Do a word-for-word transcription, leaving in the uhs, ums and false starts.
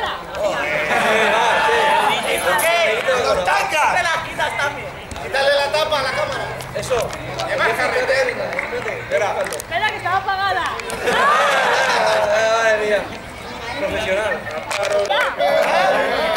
apagala. ¿Qué? ¡Los tancas! ¡Te la quitas también! Quítale la tapa a la cámara. Eso. ¿Qué más, carrete? Espera. Espera, que estaba apagada. Madre mía. Profesional. Ya.